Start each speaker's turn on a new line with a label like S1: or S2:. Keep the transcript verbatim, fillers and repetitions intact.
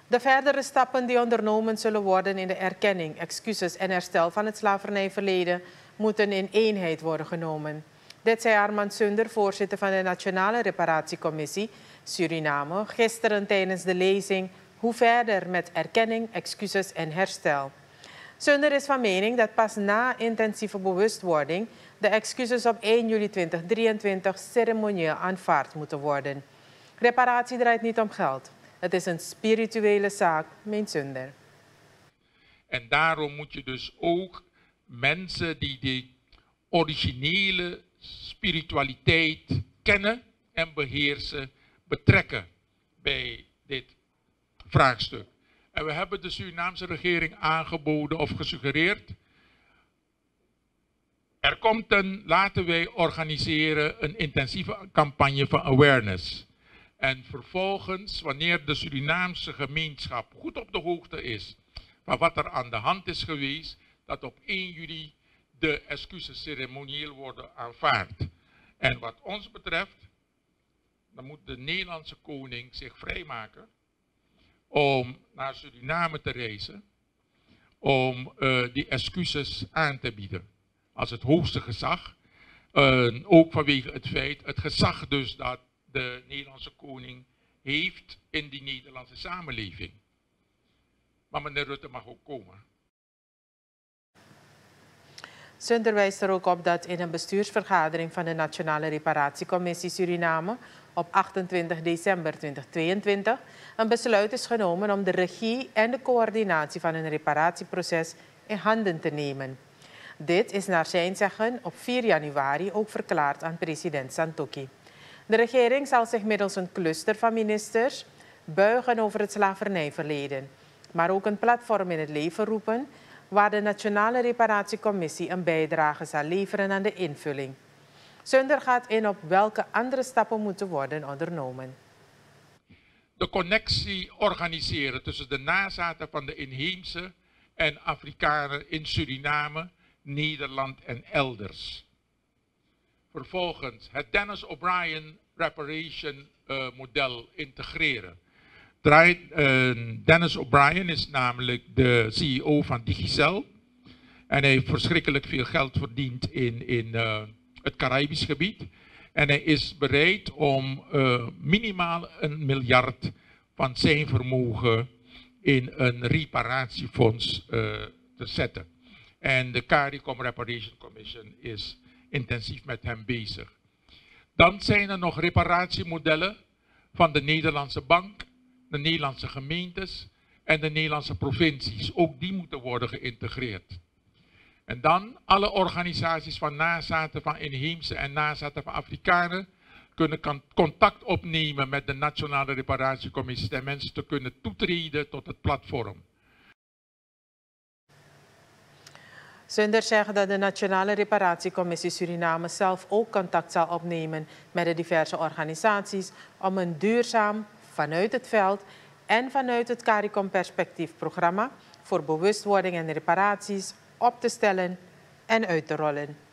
S1: De verdere stappen die ondernomen zullen worden in de erkenning, excuses en herstel van het slavernijverleden moeten in eenheid worden genomen. Dit zei Armand Sunder, voorzitter van de Nationale Reparatiecommissie Suriname, gisteren tijdens de lezing Hoe verder met erkenning, excuses en herstel. Sunder is van mening dat pas na intensieve bewustwording de excuses op één juli tweeduizend drieëntwintig ceremonieel aanvaard moeten worden. Reparatie draait niet om geld. Het is een spirituele zaak, meent Sunder.
S2: En daarom moet je dus ook mensen die die originele spiritualiteit kennen en beheersen, betrekken bij dit vraagstuk. En we hebben de Surinaamse regering aangeboden of gesuggereerd. Er komt een, laten wij organiseren, een intensieve campagne van awareness. En vervolgens, wanneer de Surinaamse gemeenschap goed op de hoogte is van wat er aan de hand is geweest, dat op één juli de excuses ceremonieel worden aanvaard. En wat ons betreft, dan moet de Nederlandse koning zich vrijmaken om naar Suriname te reizen, om uh, die excuses aan te bieden. Als het hoogste gezag, uh, ook vanwege het feit, het gezag dus dat de Nederlandse koning heeft in die Nederlandse samenleving. Maar meneer Rutte mag ook komen.
S1: Sunder wijst er ook op dat in een bestuursvergadering van de Nationale Reparatiecommissie Suriname op achtentwintig december tweeduizend tweeëntwintig een besluit is genomen om de regie en de coördinatie van een reparatieproces in handen te nemen. Dit is naar zijn zeggen op vier januari ook verklaard aan president Santokhi. De regering zal zich middels een cluster van ministers buigen over het slavernijverleden, maar ook een platform in het leven roepen waar de Nationale Reparatiecommissie een bijdrage zal leveren aan de invulling. Sunder gaat in op welke andere stappen moeten worden ondernomen.
S2: De connectie organiseren tussen de nazaten van de inheemse en Afrikanen in Suriname, Nederland en elders. Vervolgens het Dennis O'Brien Reparation uh, model integreren. Draait, uh, Dennis O'Brien is namelijk de C E O van Digicel. En hij heeft verschrikkelijk veel geld verdiend in, in uh, het Caribisch gebied. En hij is bereid om uh, minimaal een miljard van zijn vermogen in een reparatiefonds uh, te zetten. En de CARICOM Reparation Commission is intensief met hem bezig. Dan zijn er nog reparatiemodellen van de Nederlandse Bank, de Nederlandse gemeentes en de Nederlandse provincies. Ook die moeten worden geïntegreerd. En dan alle organisaties van nazaten van inheemse en nazaten van Afrikanen kunnen contact opnemen met de Nationale Reparatiecommissie en mensen te kunnen toetreden tot het platform.
S1: Sunder zegt dat de Nationale Reparatiecommissie Suriname zelf ook contact zal opnemen met de diverse organisaties om een duurzaam, vanuit het veld en vanuit het CARICOM perspectiefprogramma voor bewustwording en reparaties op te stellen en uit te rollen.